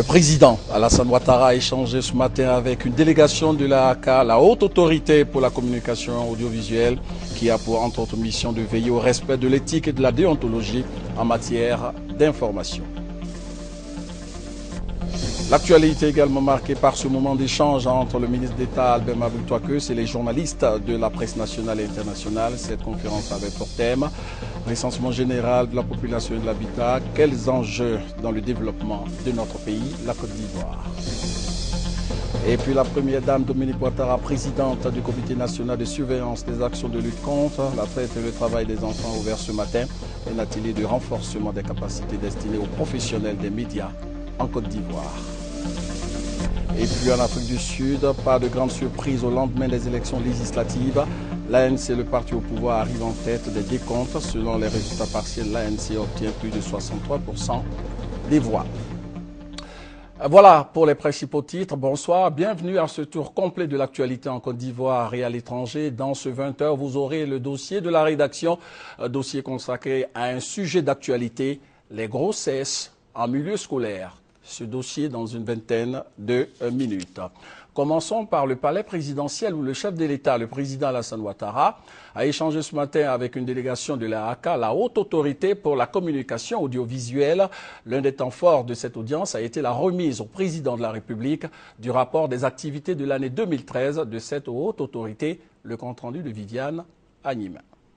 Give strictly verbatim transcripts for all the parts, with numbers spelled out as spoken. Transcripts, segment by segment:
Le président Alassane Ouattara a échangé ce matin avec une délégation de l'A A C A, la haute autorité pour la communication audiovisuelle, qui a pour entre autres mission de veiller au respect de l'éthique et de la déontologie en matière d'information. L'actualité est également marquée par ce moment d'échange entre le ministre d'État Albert Mabouly Touakeus et les journalistes de la presse nationale et internationale. Cette conférence avait pour thème recensement général de la population et de l'habitat. Quels enjeux dans le développement de notre pays, la Côte d'Ivoire. Et puis la première dame Dominique Ouattara, présidente du comité national de surveillance des actions de lutte contre la traite et le travail des enfants, ouvert ce matin un atelier de renforcement des capacités destinées aux professionnels des médias en Côte d'Ivoire. Et puis en Afrique du Sud, pas de grande surprise au lendemain des élections législatives. L'A N C, le parti au pouvoir, arrive en tête des décomptes. Selon les résultats partiels, l'A N C obtient plus de soixante-trois pour cent des voix. Voilà pour les principaux titres. Bonsoir, bienvenue à ce tour complet de l'actualité en Côte d'Ivoire et à l'étranger. Dans ce vingt heures, vous aurez le dossier de la rédaction, un dossier consacré à un sujet d'actualité, les grossesses en milieu scolaire. Ce dossier dans une vingtaine de minutes. Commençons par le palais présidentiel où le chef de l'État, le président Alassane Ouattara, a échangé ce matin avec une délégation de l'A A C A, la haute autorité pour la communication audiovisuelle. L'un des temps forts de cette audience a été la remise au président de la République du rapport des activités de l'année deux mille treize de cette haute autorité, le compte-rendu de Viviane Agnim.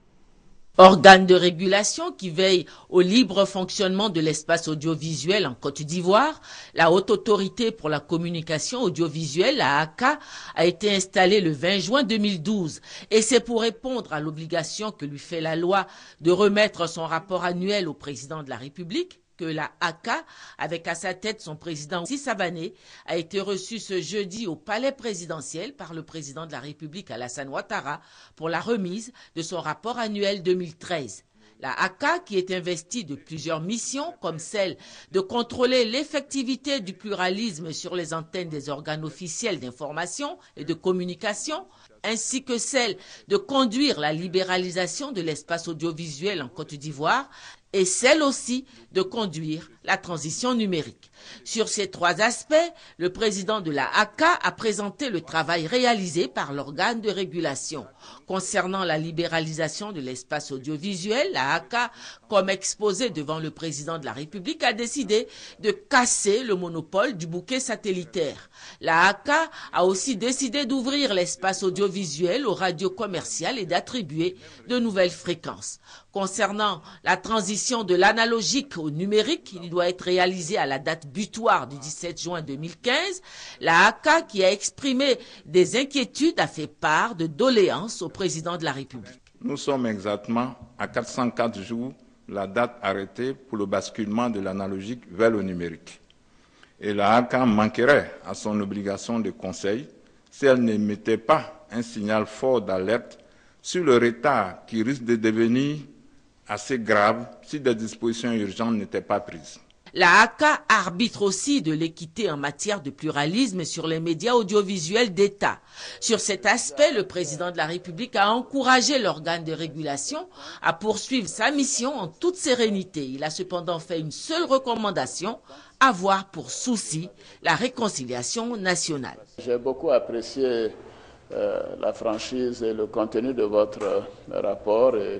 Organe de régulation qui veille au libre fonctionnement de l'espace audiovisuel en Côte d'Ivoire, la Haute Autorité pour la communication audiovisuelle, la A A C A, a été installée le vingt juin deux mille douze. Et c'est pour répondre à l'obligation que lui fait la loi de remettre son rapport annuel au président de la République, que la A C A, avec à sa tête son président Sissi Savané, a été reçue ce jeudi au palais présidentiel par le président de la République Alassane Ouattara pour la remise de son rapport annuel deux mille treize. La A C A, qui est investie de plusieurs missions, comme celle de contrôler l'effectivité du pluralisme sur les antennes des organes officiels d'information et de communication, ainsi que celle de conduire la libéralisation de l'espace audiovisuel en Côte d'Ivoire, et celle aussi de conduire la transition numérique. Sur ces trois aspects, le président de la A C A a présenté le travail réalisé par l'organe de régulation. Concernant la libéralisation de l'espace audiovisuel, la A C A, comme exposé devant le président de la République, a décidé de casser le monopole du bouquet satellitaire. La A C A a aussi décidé d'ouvrir l'espace audiovisuel aux radios commerciales et d'attribuer de nouvelles fréquences. Concernant la transition de l'analogique au numérique, il doit être réalisé à la date butoir du dix-sept juin deux mille quinze. La A C A, qui a exprimé des inquiétudes, a fait part de doléances au président de la République. Nous sommes exactement à quatre cent quatre jours la date arrêtée pour le basculement de l'analogique vers le numérique. Et la A C A manquerait à son obligation de conseil si elle n'émettait pas un signal fort d'alerte sur le retard qui risque de devenir assez grave si des dispositions urgentes n'étaient pas prises. La A C A arbitre aussi de l'équité en matière de pluralisme sur les médias audiovisuels d'État. Sur cet aspect, le président de la République a encouragé l'organe de régulation à poursuivre sa mission en toute sérénité. Il a cependant fait une seule recommandation, avoir pour souci la réconciliation nationale. J'ai beaucoup apprécié euh, la franchise et le contenu de votre euh, rapport et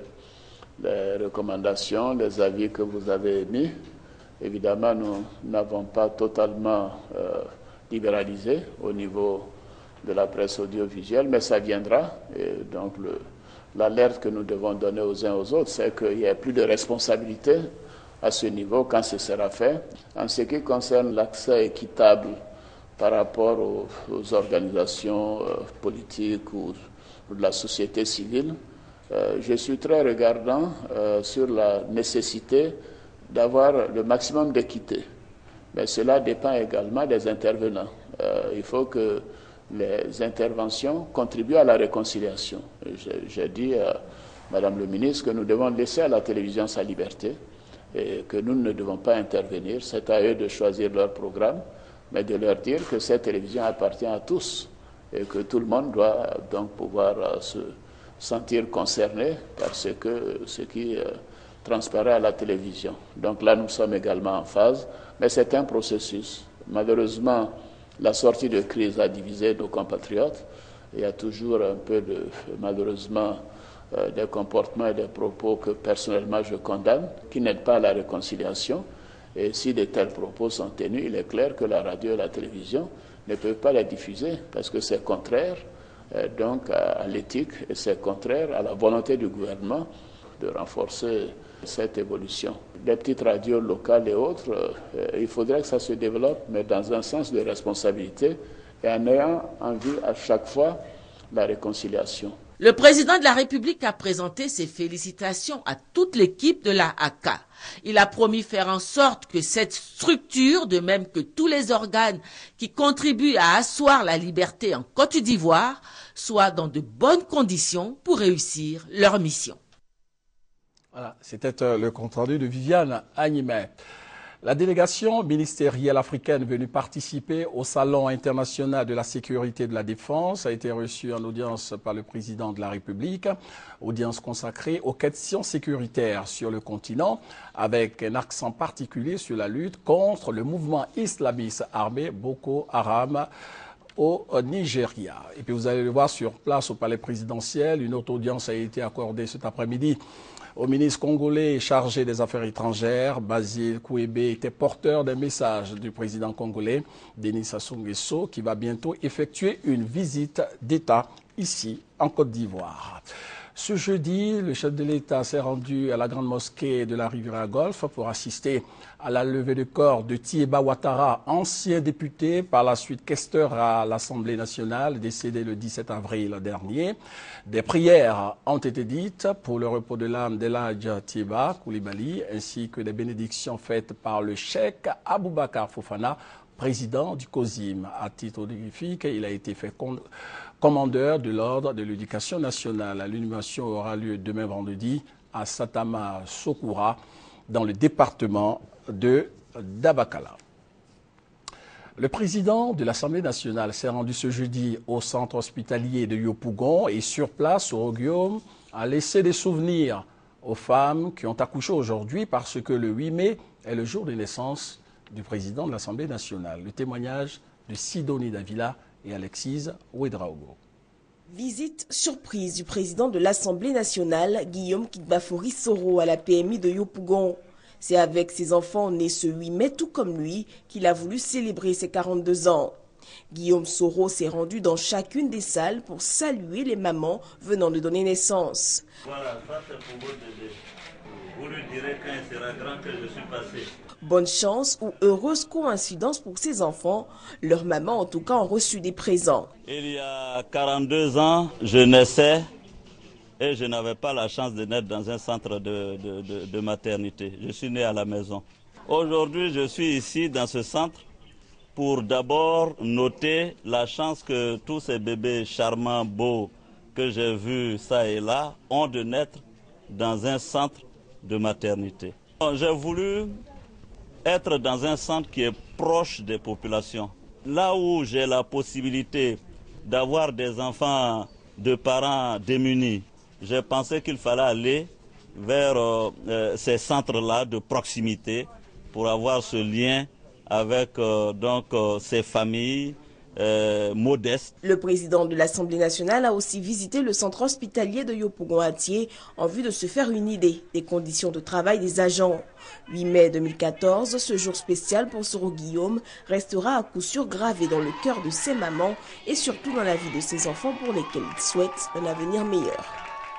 les recommandations, les avis que vous avez émis. Évidemment, nous n'avons pas totalement euh, libéralisé au niveau de la presse audiovisuelle, mais ça viendra. Et donc, l'alerte que nous devons donner aux uns aux autres, c'est qu'il n'y a plus de responsabilité à ce niveau quand ce sera fait. En ce qui concerne l'accès équitable par rapport aux, aux organisations euh, politiques ou, ou de la société civile, Euh, je suis très regardant euh, sur la nécessité d'avoir le maximum d'équité. Mais cela dépend également des intervenants. Euh, il faut que les interventions contribuent à la réconciliation. J'ai dit à Madame le ministre que nous devons laisser à la télévision sa liberté et que nous ne devons pas intervenir. C'est à eux de choisir leur programme, mais de leur dire que cette télévision appartient à tous et que tout le monde doit donc pouvoir euh, se sentir concerné par ce, que, ce qui euh, transparaît à la télévision. Donc là, nous sommes également en phase, mais c'est un processus. Malheureusement, la sortie de crise a divisé nos compatriotes. Il y a toujours un peu de, malheureusement, euh, des comportements et des propos que personnellement je condamne, qui n'aident pas à la réconciliation. Et si de tels propos sont tenus, il est clair que la radio et la télévision ne peuvent pas les diffuser parce que c'est contraire euh, donc à, à l'éthique et c'est contraire à la volonté du gouvernement de renforcer cette évolution. Les petites radios locales et autres, euh, il faudrait que ça se développe, mais dans un sens de responsabilité et en ayant en vue à chaque fois la réconciliation. Le président de la République a présenté ses félicitations à toute l'équipe de la A C A. Il a promis faire en sorte que cette structure, de même que tous les organes qui contribuent à asseoir la liberté en Côte d'Ivoire, soient dans de bonnes conditions pour réussir leur mission. Voilà, c'était le compte-rendu de Viviane Agnimet. La délégation ministérielle africaine venue participer au Salon international de la sécurité et de la défense a été reçue en audience par le président de la République, audience consacrée aux questions sécuritaires sur le continent, avec un accent particulier sur la lutte contre le mouvement islamiste armé Boko Haram au Nigeria. Et puis vous allez le voir sur place au palais présidentiel, une autre audience a été accordée cet après-midi au ministre congolais chargé des Affaires étrangères. Basile Kouébé était porteur d'un message du président congolais, Denis Sassou Nguesso, qui va bientôt effectuer une visite d'État ici en Côte d'Ivoire. Ce jeudi, le chef de l'État s'est rendu à la grande mosquée de la Riviera Golfe pour assister à la levée de corps de Thiéba Ouattara, ancien député, par la suite questeur à l'Assemblée nationale, décédé le dix-sept avril dernier. Des prières ont été dites pour le repos de l'âme d'Eladj Thiéba Koulibaly, ainsi que des bénédictions faites par le cheikh Aboubakar Fofana, président du COSIM. À titre honorifique, il a été fait commandeur de l'ordre de l'éducation nationale. L'inhumation aura lieu demain vendredi à Satama Sokoura, dans le département de Dabakala. Le président de l'Assemblée nationale s'est rendu ce jeudi au centre hospitalier de Yopougon et sur place, au Guillaume, a laissé des souvenirs aux femmes qui ont accouché aujourd'hui parce que le huit mai est le jour de naissance du président de l'Assemblée nationale. Le témoignage de Sidonie Davila et Alexis Ouedraogo. Visite surprise du président de l'Assemblée nationale, Guillaume Kigbafori Soro, à la P M I de Yopougon. C'est avec ses enfants nés ce huit mai, tout comme lui, qu'il a voulu célébrer ses quarante-deux ans. Guillaume Soro s'est rendu dans chacune des salles pour saluer les mamans venant de donner naissance. Voilà, ça c'est pour votre bébé. Vous lui direz quand il sera grand que je suis passé. Bonne chance ou heureuse coïncidence pour ses enfants, leurs mamans en tout cas ont reçu des présents. Il y a quarante-deux ans, je naissais et je n'avais pas la chance de naître dans un centre de, de, de, de maternité. Je suis né à la maison. Aujourd'hui, je suis ici dans ce centre pour d'abord noter la chance que tous ces bébés charmants, beaux, que j'ai vus ça et là, ont de naître dans un centre de maternité. J'ai voulu être dans un centre qui est proche des populations. Là où j'ai la possibilité d'avoir des enfants de parents démunis, j'ai pensé qu'il fallait aller vers euh, ces centres-là de proximité pour avoir ce lien avec euh, donc, euh, ces familles euh, modestes. Le président de l'Assemblée nationale a aussi visité le centre hospitalier de Yopougon-Atié en vue de se faire une idée des conditions de travail des agents. huit mai deux mille quatorze, ce jour spécial pour Soro Guillaume restera à coup sûr gravé dans le cœur de ses mamans et surtout dans la vie de ses enfants pour lesquels il souhaite un avenir meilleur.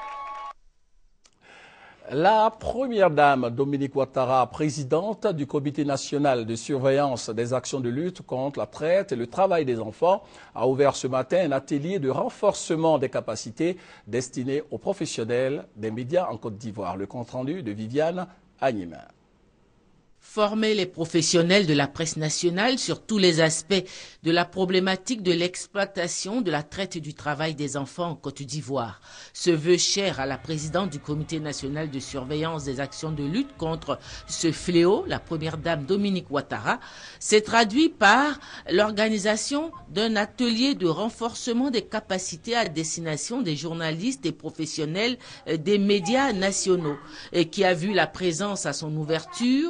La première dame, Dominique Ouattara, présidente du Comité national de surveillance des actions de lutte contre la traite et le travail des enfants, a ouvert ce matin un atelier de renforcement des capacités destiné aux professionnels des médias en Côte d'Ivoire. Le compte-rendu de Viviane Agnimet. Former les professionnels de la presse nationale sur tous les aspects de la problématique de l'exploitation, de la traite et du travail des enfants en Côte d'Ivoire. Ce vœu cher à la présidente du Comité national de surveillance des actions de lutte contre ce fléau, la première dame Dominique Ouattara, s'est traduit par l'organisation d'un atelier de renforcement des capacités à destination des journalistes et professionnels des médias nationaux et qui a vu la présence à son ouverture de la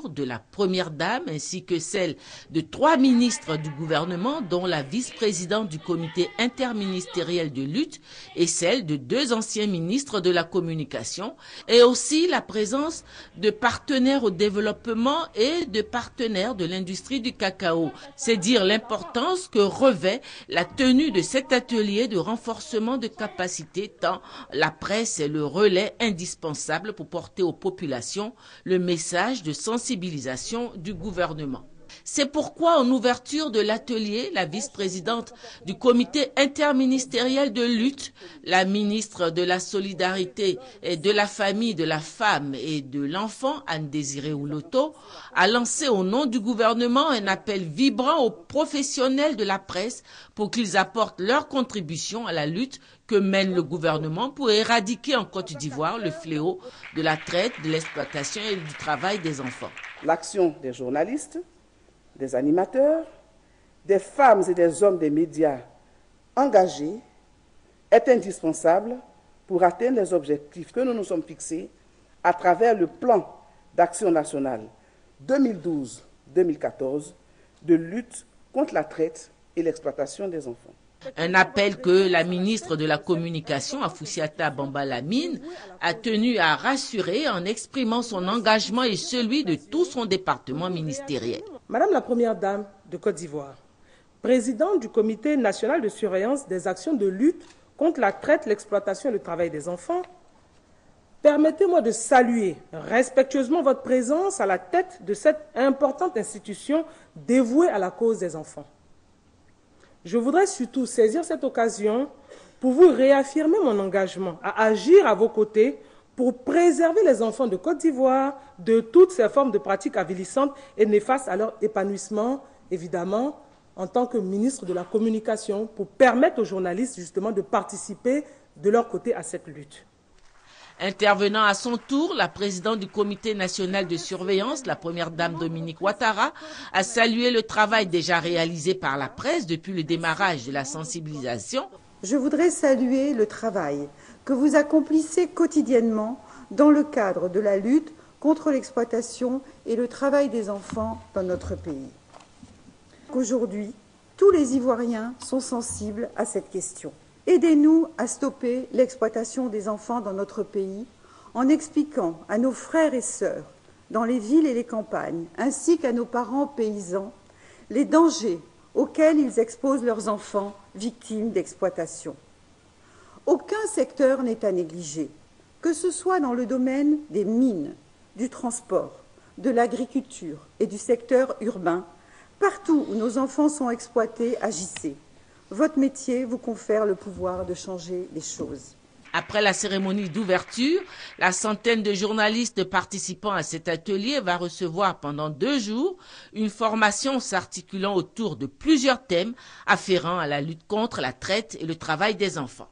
première dame ainsi que celle de trois ministres du gouvernement, dont la vice-présidente du comité interministériel de lutte et celle de deux anciens ministres de la communication, et aussi la présence de partenaires au développement et de partenaires de l'industrie du cacao. C'est dire l'importance que revêt la tenue de cet atelier de renforcement de capacité, tant la presse est le relais indispensable pour porter aux populations le message de sensibilisation du gouvernement. C'est pourquoi, en ouverture de l'atelier, la vice-présidente du comité interministériel de lutte, la ministre de la Solidarité et de la Famille, de la Femme et de l'Enfant, Anne-Désirée Ouloto, a lancé au nom du gouvernement un appel vibrant aux professionnels de la presse pour qu'ils apportent leur contribution à la lutte que mène le gouvernement pour éradiquer en Côte d'Ivoire le fléau de la traite, de l'exploitation et du travail des enfants. L'action des journalistes, des animateurs, des femmes et des hommes des médias engagés est indispensable pour atteindre les objectifs que nous nous sommes fixés à travers le plan d'action nationale deux mille douze deux mille quatorze de lutte contre la traite et l'exploitation des enfants. Un appel que la ministre de la Communication, Afoussiata Bamba-Lamine, a tenu à rassurer en exprimant son engagement et celui de tout son département ministériel. Madame la Première Dame de Côte d'Ivoire, présidente du Comité national de surveillance des actions de lutte contre la traite, l'exploitation et le travail des enfants, permettez-moi de saluer respectueusement votre présence à la tête de cette importante institution dévouée à la cause des enfants. Je voudrais surtout saisir cette occasion pour vous réaffirmer mon engagement à agir à vos côtés pour préserver les enfants de Côte d'Ivoire de toutes ces formes de pratiques avilissantes et néfastes à leur épanouissement, évidemment, en tant que ministre de la Communication, pour permettre aux journalistes justement de participer de leur côté à cette lutte. Intervenant à son tour, la présidente du comité national de surveillance, la première dame Dominique Ouattara, a salué le travail déjà réalisé par la presse depuis le démarrage de la sensibilisation. Je voudrais saluer le travail que vous accomplissez quotidiennement dans le cadre de la lutte contre l'exploitation et le travail des enfants dans notre pays. Aujourd'hui, tous les Ivoiriens sont sensibles à cette question. Aidez-nous à stopper l'exploitation des enfants dans notre pays en expliquant à nos frères et sœurs dans les villes et les campagnes, ainsi qu'à nos parents paysans, les dangers auxquels ils exposent leurs enfants victimes d'exploitation. Aucun secteur n'est à négliger, que ce soit dans le domaine des mines, du transport, de l'agriculture et du secteur urbain. Partout où nos enfants sont exploités, agissez. Votre métier vous confère le pouvoir de changer les choses. Après la cérémonie d'ouverture, la centaine de journalistes participant à cet atelier va recevoir pendant deux jours une formation s'articulant autour de plusieurs thèmes afférents à la lutte contre la traite et le travail des enfants.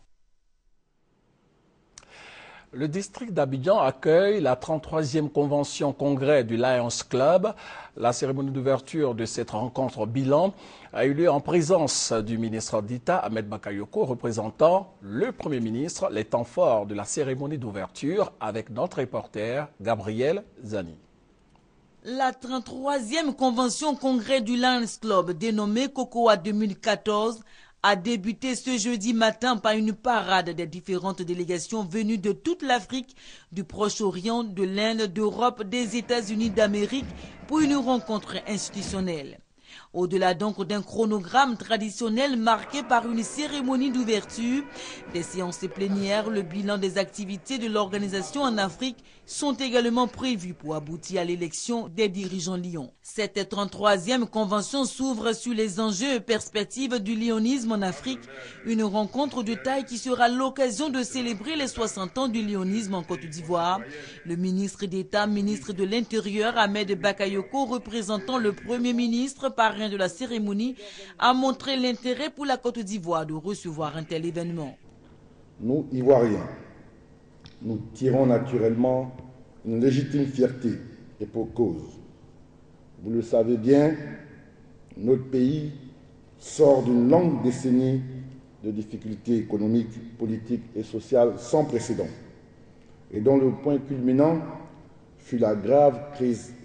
Le district d'Abidjan accueille la trente-troisième convention congrès du Lions Club. La cérémonie d'ouverture de cette rencontre bilan a eu lieu en présence du ministre d'État Ahmed Bakayoko, représentant le Premier ministre, les temps forts de la cérémonie d'ouverture avec notre reporter Gabriel Zani. La trente-troisième convention congrès du Lions Club, dénommée COCOA deux mille quatorze, a débuté ce jeudi matin par une parade des différentes délégations venues de toute l'Afrique, du Proche-Orient, de l'Inde, d'Europe, des États-Unis d'Amérique pour une rencontre institutionnelle. Au-delà donc d'un chronogramme traditionnel marqué par une cérémonie d'ouverture, des séances plénières, le bilan des activités de l'organisation en Afrique sont également prévus pour aboutir à l'élection des dirigeants Lions. Cette trente-troisième convention s'ouvre sur les enjeux et perspectives du lionisme en Afrique, une rencontre de taille qui sera l'occasion de célébrer les soixante ans du lionisme en Côte d'Ivoire. Le ministre d'État, ministre de l'Intérieur, Ahmed Bakayoko, représentant le Premier ministre, parrain de la cérémonie, a montré l'intérêt pour la Côte d'Ivoire de recevoir un tel événement. Nous, Ivoiriens, nous tirons naturellement une légitime fierté et pour cause. Vous le savez bien, notre pays sort d'une longue décennie de difficultés économiques, politiques et sociales sans précédent, et dont le point culminant fut la grave crise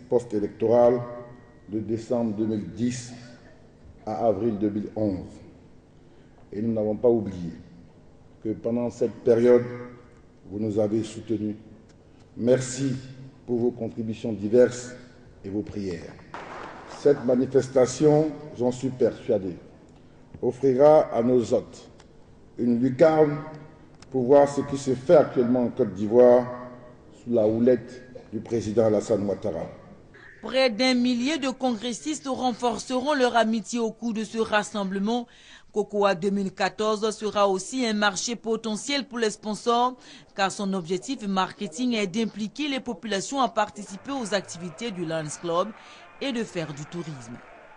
post-électorale de décembre deux mille dix à avril deux mille onze. Et nous n'avons pas oublié que pendant cette période, vous nous avez soutenus. Merci pour vos contributions diverses et vos prières. Cette manifestation, j'en suis persuadé, offrira à nos hôtes une lucarne pour voir ce qui se fait actuellement en Côte d'Ivoire sous la houlette du président Alassane Ouattara. Près d'un millier de congressistes renforceront leur amitié au cours de ce rassemblement. COCOA deux mille quatorze sera aussi un marché potentiel pour les sponsors, car son objectif marketing est d'impliquer les populations à participer aux activités du Lions Club et de faire du tourisme.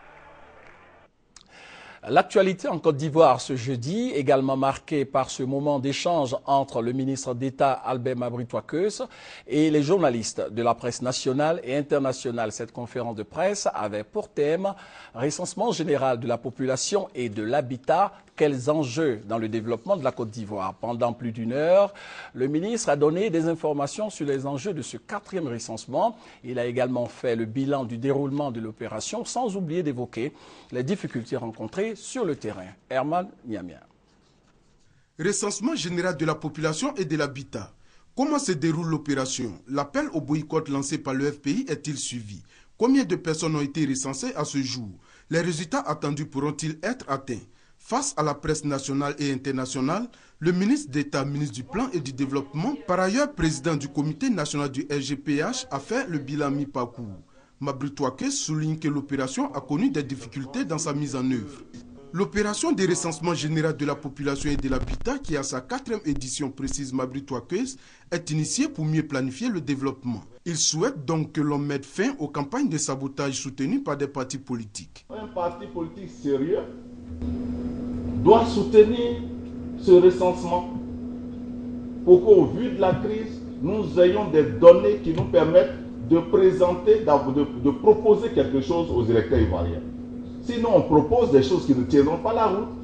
L'actualité en Côte d'Ivoire ce jeudi, également marquée par ce moment d'échange entre le ministre d'État Albert Mabry Twakes et les journalistes de la presse nationale et internationale. Cette conférence de presse avait pour thème recensement général de la population et de l'habitat. Quels enjeux dans le développement de la Côte d'Ivoire? Pendant plus d'une heure, le ministre a donné des informations sur les enjeux de ce quatrième recensement. Il a également fait le bilan du déroulement de l'opération, sans oublier d'évoquer les difficultés rencontrées sur le terrain. Herman Niamia. Recensement général de la population et de l'habitat. Comment se déroule l'opération? L'appel au boycott lancé par le F P I est-il suivi? Combien de personnes ont été recensées à ce jour? Les résultats attendus pourront-ils être atteints? Face à la presse nationale et internationale, le ministre d'État, ministre du Plan et du Développement, par ailleurs président du Comité national du R G P H, a fait le bilan mi-parcours. Mabry Twakes souligne que l'opération a connu des difficultés dans sa mise en œuvre. L'opération de recensement général de la population et de l'habitat, qui a sa quatrième édition, précise Mabry Twakes, est initiée pour mieux planifier le développement. Il souhaite donc que l'on mette fin aux campagnes de sabotage soutenues par des partis politiques. Un parti politique sérieux doit soutenir ce recensement pour qu'au vu de la crise, nous ayons des données qui nous permettent de présenter, de, de proposer quelque chose aux électeurs ivoiriens. Sinon, on propose des choses qui ne tiendront pas la route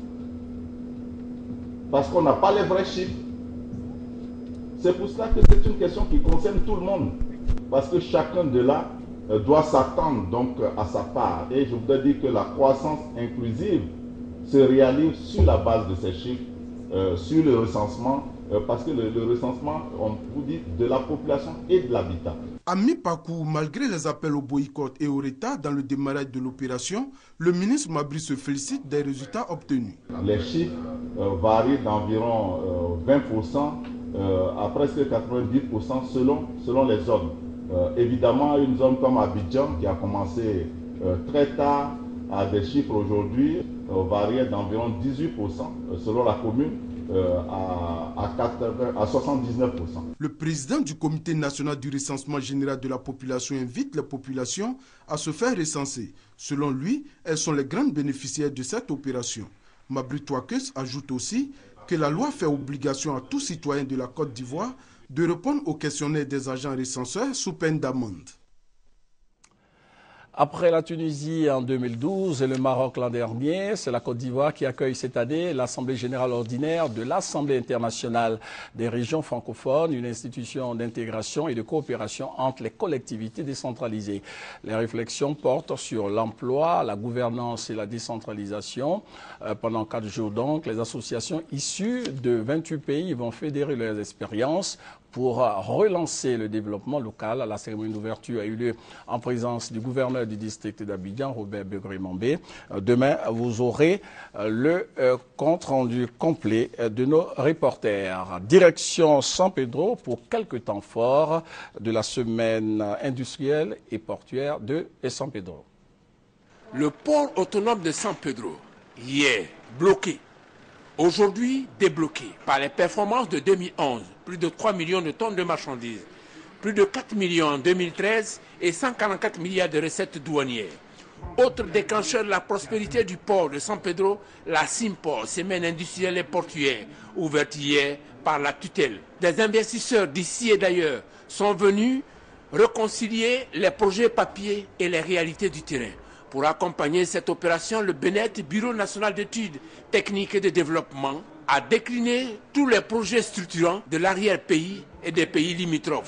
parce qu'on n'a pas les vrais chiffres. C'est pour cela que c'est une question qui concerne tout le monde, parce que chacun de là euh, doit s'attendre donc à sa part. Et je voudrais dire que la croissance inclusive se réalise sur la base de ces chiffres, euh, sur le recensement, euh, parce que le, le recensement, on vous dit, de la population et de l'habitat. À mi-parcours, malgré les appels au boycott et au retard dans le démarrage de l'opération, le ministre Mabry se félicite des résultats obtenus. Les chiffres euh, varient d'environ euh, vingt pour cent euh, à presque quatre-vingt-dix pour cent selon, selon les zones. Euh, évidemment, une zone comme Abidjan, qui a commencé euh, très tard, a des chiffres aujourd'hui euh, variés d'environ dix-huit pour cent euh, selon la commune. Euh, à, à, quatre-vingts, à soixante-dix-neuf pour cent. Le président du Comité national du recensement général de la population invite les populations à se faire recenser. Selon lui, elles sont les grandes bénéficiaires de cette opération. Mabry Twakes ajoute aussi que la loi fait obligation à tout citoyen de la Côte d'Ivoire de répondre au questionnaire des agents recenseurs sous peine d'amende. Après la Tunisie en deux mille douze et le Maroc l'an dernier, c'est la Côte d'Ivoire qui accueille cette année l'Assemblée générale ordinaire de l'Assemblée internationale des régions francophones, une institution d'intégration et de coopération entre les collectivités décentralisées. Les réflexions portent sur l'emploi, la gouvernance et la décentralisation. Euh, pendant quatre jours donc, les associations issues de vingt-huit pays vont fédérer leurs expériences pour relancer le développement local. La cérémonie d'ouverture a eu lieu en présence du gouverneur du district d'Abidjan, Robert Begré-Mambé. Demain, vous aurez le compte rendu complet de nos reporters. Direction San Pedro pour quelques temps forts de la semaine industrielle et portuaire de San Pedro. Le port autonome de San Pedro, hier bloqué, aujourd'hui débloqué par les performances de deux mille onze, plus de trois millions de tonnes de marchandises, plus de quatre millions en deux mille treize et cent quarante-quatre milliards de recettes douanières. Autre déclencheur de la prospérité du port de San Pedro, la Simport, semaine industrielle et portuaire, ouverte hier par la tutelle. Des investisseurs d'ici et d'ailleurs sont venus réconcilier les projets papier et les réalités du terrain. Pour accompagner cette opération, le B N E T, Bureau national d'études techniques et de développement, a décliné tous les projets structurants de l'arrière-pays et des pays limitrophes.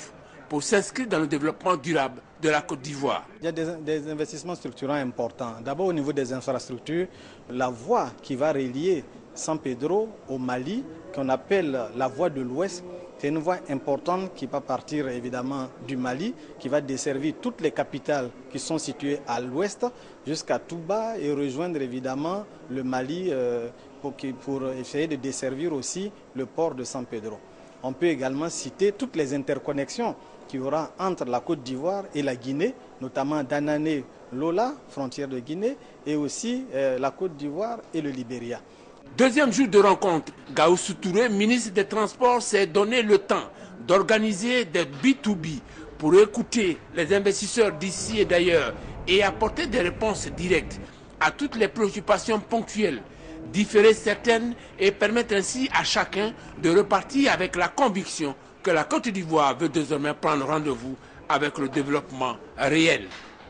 pour s'inscrire dans le développement durable de la Côte d'Ivoire. Il y a des, des investissements structurants importants. D'abord au niveau des infrastructures, la voie qui va relier San Pedro au Mali, qu'on appelle la voie de l'Ouest, c'est une voie importante qui va partir évidemment du Mali, qui va desservir toutes les capitales qui sont situées à l'ouest jusqu'à Touba et rejoindre évidemment le Mali euh, pour, pour essayer de desservir aussi le port de San Pedro. On peut également citer toutes les interconnexions qu'il y aura entre la Côte d'Ivoire et la Guinée, notamment Danané, Lola, frontière de Guinée, et aussi euh, la Côte d'Ivoire et le Libéria. Deuxième jour de rencontre, Gaoussou Touré, ministre des Transports, s'est donné le temps d'organiser des B deux B pour écouter les investisseurs d'ici et d'ailleurs et apporter des réponses directes à toutes les préoccupations ponctuelles, différer certaines et permettre ainsi à chacun de repartir avec la conviction que la Côte d'Ivoire veut désormais prendre rendez-vous avec le développement réel.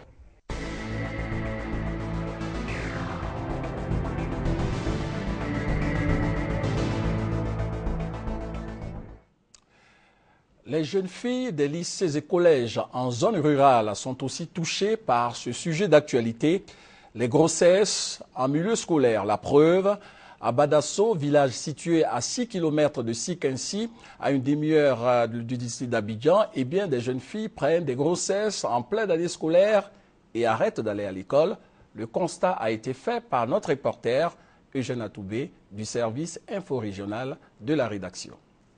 Les jeunes filles des lycées et collèges en zone rurale sont aussi touchées par ce sujet d'actualité, les grossesses en milieu scolaire. La preuve, à Badasso, village situé à six kilomètres de Sikensi, à une demi-heure du district d'Abidjan, eh bien, des jeunes filles prennent des grossesses en pleine année scolaire et arrêtent d'aller à l'école. Le constat a été fait par notre reporter Eugène Atoubé du service info-régional de la rédaction.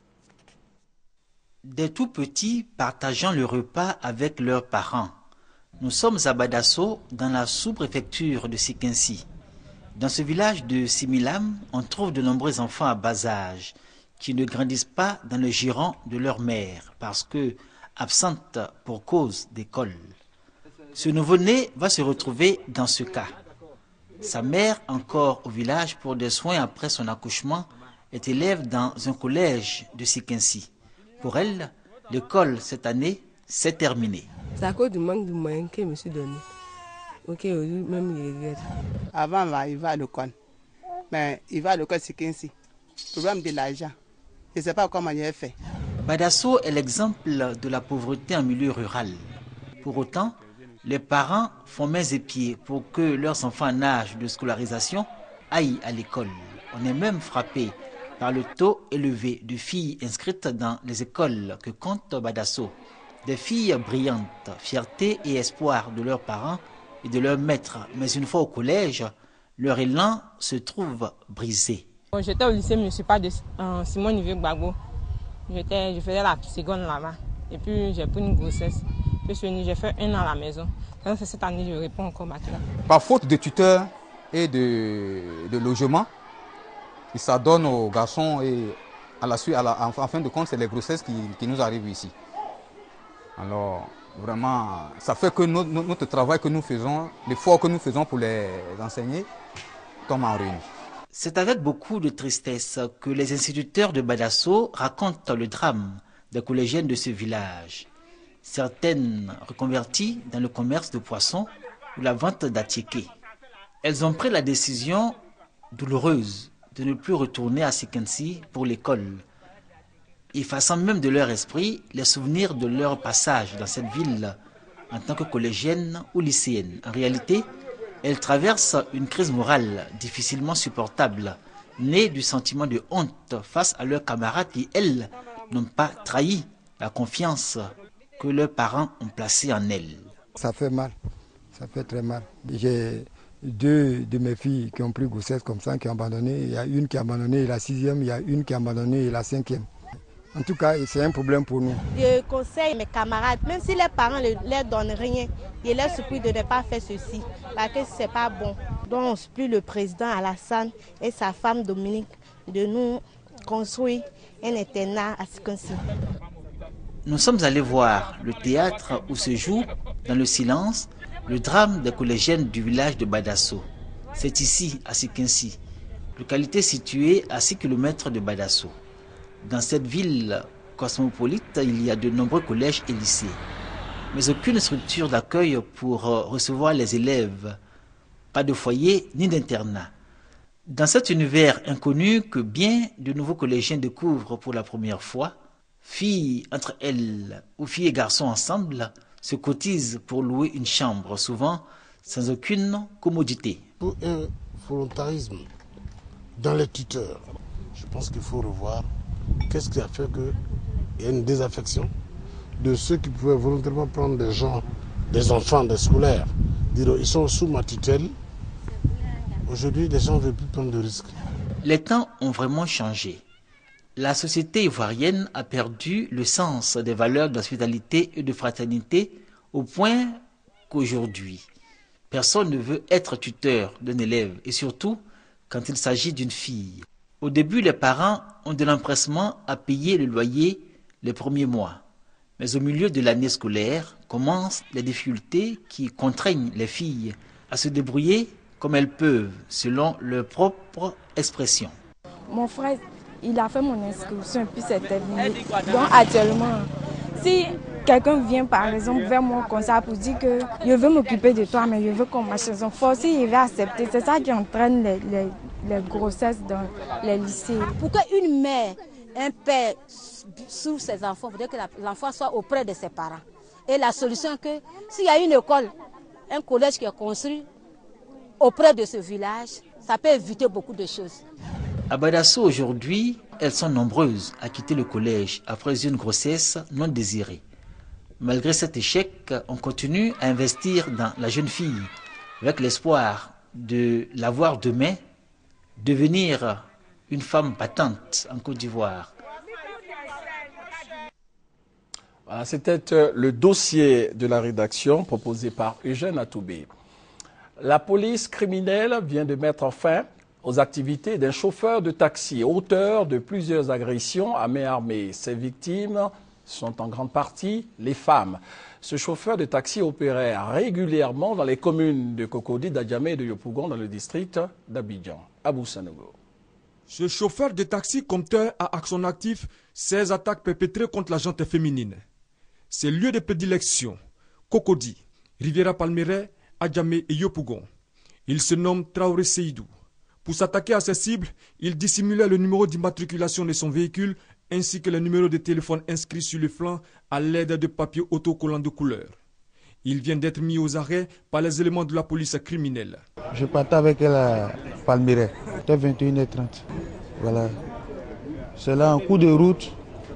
Des tout petits partageant le repas avec leurs parents. Nous sommes à Badasso, dans la sous-préfecture de Sikensi. Dans ce village de Similam, on trouve de nombreux enfants à bas âge qui ne grandissent pas dans le giron de leur mère parce que absentes pour cause d'école. Ce nouveau-né va se retrouver dans ce cas. Sa mère, encore au village pour des soins après son accouchement, est élève dans un collège de Sikensi. Pour elle, l'école cette année, c'est terminé. C'est à cause du manque de moyens que je me suis donné. Ok, même il regrette. Avant, il va à l'école. Mais il va à l'école Sikensi. Problème de l'argent. Je ne sais pas comment il a fait. Badasso est l'exemple de la pauvreté en milieu rural. Pour autant, les parents font mains et pieds pour que leurs enfants en âge de scolarisation aillent à l'école. On est même frappé par le taux élevé de filles inscrites dans les écoles que compte Badasso. Des filles brillantes, fierté et espoir de leurs parents et de leurs maîtres. Mais une fois au collège, leur élan se trouve brisé. J'étais au lycée municipal de euh, Simon Nivier Gbagbo. Je faisais la seconde là-bas. Et puis j'ai pris une grossesse. Puis j'ai fait un an à la maison. Donc cette année, je réponds encore maintenant. Par faute de tuteurs et de, de logement, il s'adonne aux garçons et à la suite, à la, en, en fin de compte, c'est les grossesses qui, qui nous arrivent ici. Alors, vraiment, ça fait que notre, notre travail que nous faisons, l'effort que nous faisons pour les enseigner, tombe en ruine. C'est avec beaucoup de tristesse que les instituteurs de Badasso racontent le drame des collégiennes de ce village. Certaines reconverties dans le commerce de poissons ou la vente d'attiqués. Elles ont pris la décision douloureuse de ne plus retourner à Sikensi pour l'école, effaçant même de leur esprit les souvenirs de leur passage dans cette ville en tant que collégienne ou lycéenne. En réalité, elles traversent une crise morale difficilement supportable, née du sentiment de honte face à leurs camarades qui, elles, n'ont pas trahi la confiance que leurs parents ont placée en elles. Ça fait mal, ça fait très mal. J'ai deux de mes filles qui ont pris grossesse comme ça, qui ont abandonné. Il y a une qui a abandonné la sixième, il y a une qui a abandonné la cinquième. En tout cas, c'est un problème pour nous. Je conseille mes camarades, même si les parents ne leur donnent rien, je leur supplie de ne pas faire ceci, parce que ce n'est pas bon. Donc, on supplie le président Alassane et sa femme Dominique de nous construire un internat à Sikensi. Nous sommes allés voir le théâtre où se joue, dans le silence, le drame des collégiennes du village de Badasso. C'est ici, à Sikensi, localité située à six kilomètres de Badasso. Dans cette ville cosmopolite, il y a de nombreux collèges et lycées, mais aucune structure d'accueil pour recevoir les élèves, pas de foyer ni d'internat. Dans cet univers inconnu que bien de nouveaux collégiens découvrent pour la première fois, Filles entre elles ou filles et garçons ensemble se cotisent pour louer une chambre, souvent sans aucune commodité. Pour un volontarisme dans les tuteurs, je pense qu'il faut revoir qu'est-ce qui a fait qu'il y a une désaffection de ceux qui pouvaient volontairement prendre des gens, des enfants, des scolaires, dire ils sont sous ma tutelle. Aujourd'hui, les gens ne veulent plus prendre de risques. Les temps ont vraiment changé. La société ivoirienne a perdu le sens des valeurs d'hospitalité et de fraternité au point qu'aujourd'hui, personne ne veut être tuteur d'un élève et surtout quand il s'agit d'une fille. Au début, les parents ont de l'empressement à payer le loyer les premiers mois. Mais au milieu de l'année scolaire commencent les difficultés qui contraignent les filles à se débrouiller comme elles peuvent, selon leur propre expression. Mon frère, il a fait mon inscription et puis c'est terminé. Donc actuellement, si quelqu'un vient par exemple vers moi comme ça pour dire que je veux m'occuper de toi, mais je veux qu'on marche ensemble, forcément il va accepter. C'est ça qui entraîne les, les, les grossesses dans les lycées. Pour qu'une mère, un père sur ses enfants, il faudrait que l'enfant soit auprès de ses parents. Et la solution que s'il y a une école, un collège qui est construit auprès de ce village, ça peut éviter beaucoup de choses. À Badasso aujourd'hui, elles sont nombreuses à quitter le collège après une grossesse non désirée. Malgré cet échec, on continue à investir dans la jeune fille avec l'espoir de la voir demain devenir une femme battante en Côte d'Ivoire. Voilà, c'était le dossier de la rédaction proposé par Eugène Atoubé. La police criminelle vient de mettre fin aux activités d'un chauffeur de taxi, auteur de plusieurs agressions à main armée. Ses victimes sont en grande partie les femmes. Ce chauffeur de taxi opérait régulièrement dans les communes de Cocody, d'Adjamé et de Yopougon dans le district d'Abidjan. Abou Sanogo. Ce chauffeur de taxi compteur a à son actif seize attaques perpétrées contre la gente féminine. Ses lieux de prédilection, Cocody, Riviera Palmeraie, Adjamé et Yopougon. Il se nomme Traoré Seydou. Pour s'attaquer à ses cibles, il dissimulait le numéro d'immatriculation de son véhicule ainsi que le numéro de téléphone inscrit sur le flanc à l'aide de papiers autocollants de couleur. Il vient d'être mis aux arrêts par les éléments de la police criminelle. Je partais avec elle à Palmeraie, c'était vingt et une heures trente. Voilà. C'est là, en coup de route,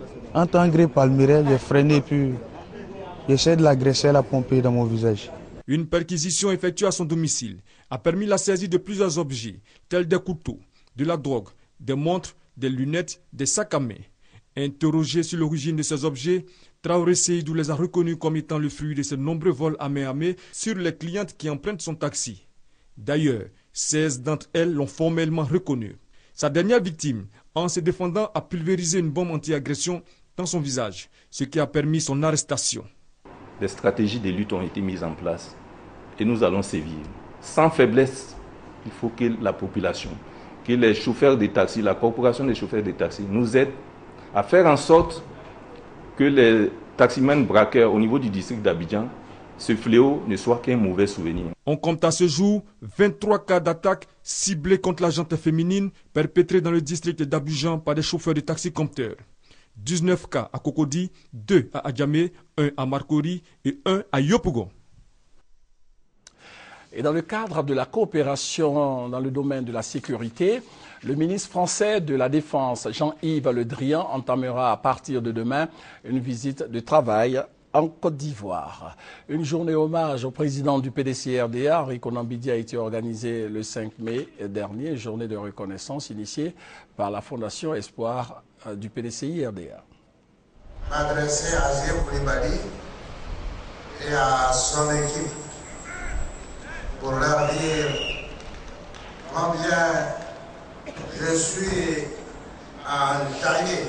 en tant que Palmeraie, j'ai freiné puis j'essaie de l'agresser, elle a pompé dans mon visage. Une perquisition effectuée à son domicile a permis la saisie de plusieurs objets, tels des couteaux, de la drogue, des montres, des lunettes, des sacs à main. Interrogé sur l'origine de ces objets, Traoré Seydou les a reconnus comme étant le fruit de ces nombreux vols à main armée sur les clientes qui empruntent son taxi. D'ailleurs, seize d'entre elles l'ont formellement reconnu. Sa dernière victime, en se défendant, a pulvérisé une bombe anti-agression dans son visage, ce qui a permis son arrestation. Des stratégies de lutte ont été mises en place et nous allons sévir. Sans faiblesse, il faut que la population, que les chauffeurs de taxi, la corporation des chauffeurs de taxi nous aide à faire en sorte que les taximans braqueurs au niveau du district d'Abidjan, ce fléau ne soit qu'un mauvais souvenir. On compte à ce jour vingt-trois cas d'attaques ciblées contre la gente féminine perpétrés dans le district d'Abidjan par des chauffeurs de taxi compteurs. dix-neuf cas à Cocody, deux à Adjamé, un à Marcory et un à Yopougon. Et dans le cadre de la coopération dans le domaine de la sécurité, le ministre français de la Défense, Jean-Yves Le Drian, entamera à partir de demain une visite de travail en Côte d'Ivoire. Une journée hommage au président du P D C R D A, Henri Konan Bidi, a été organisée le cinq mai dernier, journée de reconnaissance initiée par la Fondation Espoir du P D C I R D A. M'adresser à Zé Koulibaly et à son équipe pour leur dire combien je suis entaillé.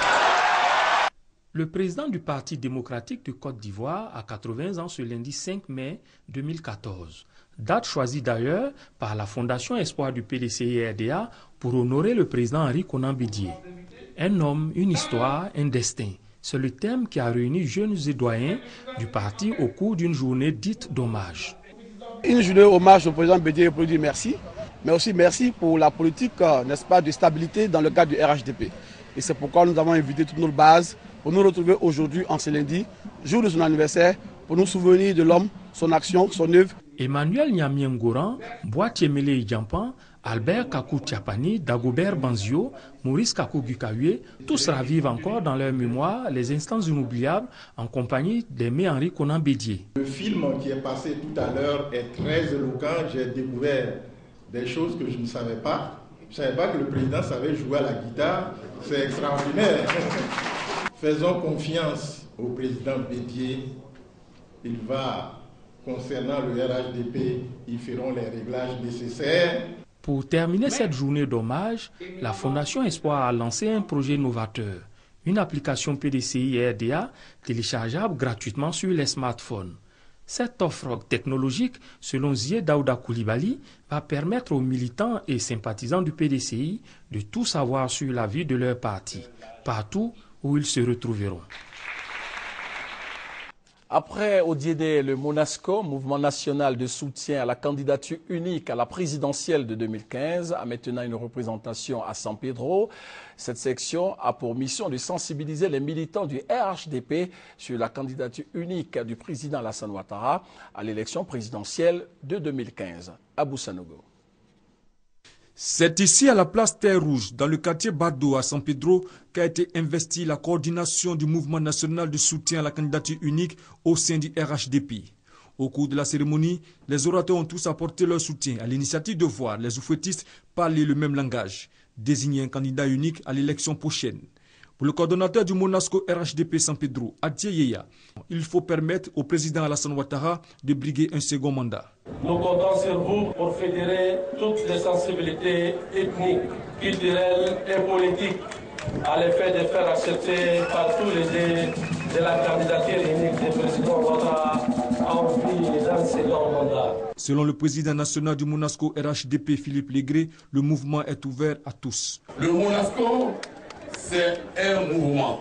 Le président du Parti démocratique de Côte d'Ivoire a quatre-vingts ans ce lundi cinq mai deux mille quatorze. Date choisie d'ailleurs par la Fondation Espoir du P D C I R D A pour honorer le président Henri Konan Bidi. Un homme, une histoire, un destin. C'est le thème qui a réuni jeunes et doyens du parti au cours d'une journée dite d'hommage. Une journée hommage au président Bidi pour lui dire merci, mais aussi merci pour la politique, n'est-ce pas, de stabilité dans le cadre du R H D P. Et c'est pourquoi nous avons invité toutes nos bases pour nous retrouver aujourd'hui en ce lundi, jour de son anniversaire, pour nous souvenir de l'homme, son action, son œuvre. Emmanuel Nyamien-Goran, Boitier Mele Djampan, Albert Kakou Tchapani, Dagobert Banzio, Maurice Kakou Gukawe, tous ravivent encore dans leur mémoire les instants inoubliables en compagnie d'Aimé Henri Konan Bédié. Le film qui est passé tout à l'heure est très éloquent. J'ai découvert des choses que je ne savais pas. Je ne savais pas que le président savait jouer à la guitare. C'est extraordinaire. Faisons confiance au président Bédié. Il va, concernant le R H D P, ils feront les réglages nécessaires. Pour terminer cette journée d'hommage, la Fondation Espoir a lancé un projet novateur, une application P D C I R D A téléchargeable gratuitement sur les smartphones. Cette offre technologique, selon Zié Daouda Koulibaly, va permettre aux militants et sympathisants du P D C I de tout savoir sur la vie de leur parti, partout où ils se retrouveront. Après O D I E D, le MONASCO, Mouvement national de soutien à la candidature unique à la présidentielle de deux mille quinze, a maintenant une représentation à San Pedro. Cette section a pour mission de sensibiliser les militants du R H D P sur la candidature unique du président Alassane Ouattara à l'élection présidentielle de deux mille quinze. Abou Sanogo. C'est ici à la place Terre Rouge, dans le quartier Bardo à San Pedro, qu'a été investie la coordination du mouvement national de soutien à la candidature unique au sein du R H D P. Au cours de la cérémonie, les orateurs ont tous apporté leur soutien à l'initiative de voir les oufouettistes parler le même langage, désigner un candidat unique à l'élection prochaine. Pour le coordonnateur du MONASCO R H D P San Pedro, Adje Yeya, il faut permettre au président Alassane Ouattara de briguer un second mandat. Nous comptons sur vous pour fédérer toutes les sensibilités ethniques, culturelles et politiques à l'effet de faire accepter par tous les deux de la candidature unique du président Ouattara en vue d'un second mandat. Selon le président national du MONASCO R H D P, Philippe Légré, le mouvement est ouvert à tous. Le MONASCO, c'est un mouvement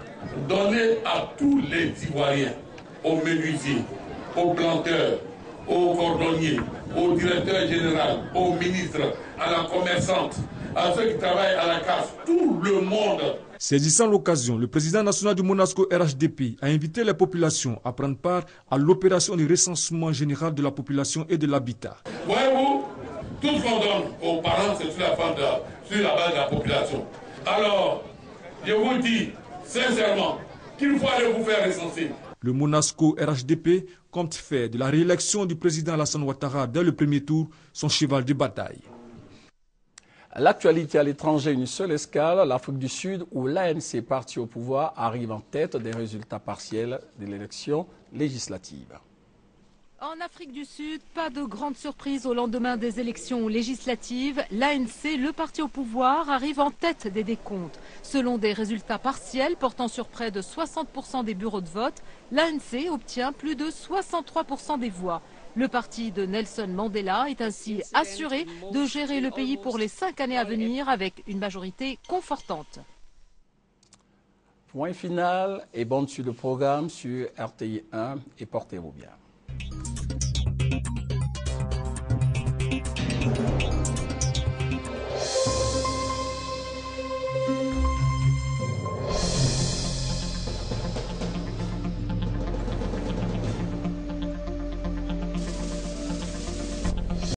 donné à tous les Ivoiriens, aux menuisiers, aux planteurs, aux cordonniers, au directeur général, aux ministres, à la commerçante, à ceux qui travaillent à la casse, tout le monde. Saisissant l'occasion, le président national du MONASCO R H D P a invité les populations à prendre part à l'opération de recensement général de la population et de l'habitat. Voyez-vous, tout ce qu'on donne aux parents, c'est sur la base de, sur la base de la population. Alors, je vous dis sincèrement qu'il faut aller vous faire recenser. Le MONASCO R H D P compte faire de la réélection du président Alassane Ouattara dès le premier tour son cheval de bataille. L'actualité à l'étranger, une seule escale, l'Afrique du Sud, où l'A N C, parti au pouvoir, arrive en tête des résultats partiels de l'élection législative. En Afrique du Sud, pas de grande surprise au lendemain des élections législatives. L'A N C, le parti au pouvoir, arrive en tête des décomptes. Selon des résultats partiels portant sur près de soixante pour cent des bureaux de vote, l'A N C obtient plus de soixante-trois pour cent des voix. Le parti de Nelson Mandela est ainsi assuré de gérer le pays pour les cinq années à venir avec une majorité confortante. Point final et bonne suite de programme sur R T I un et portez-vous bien.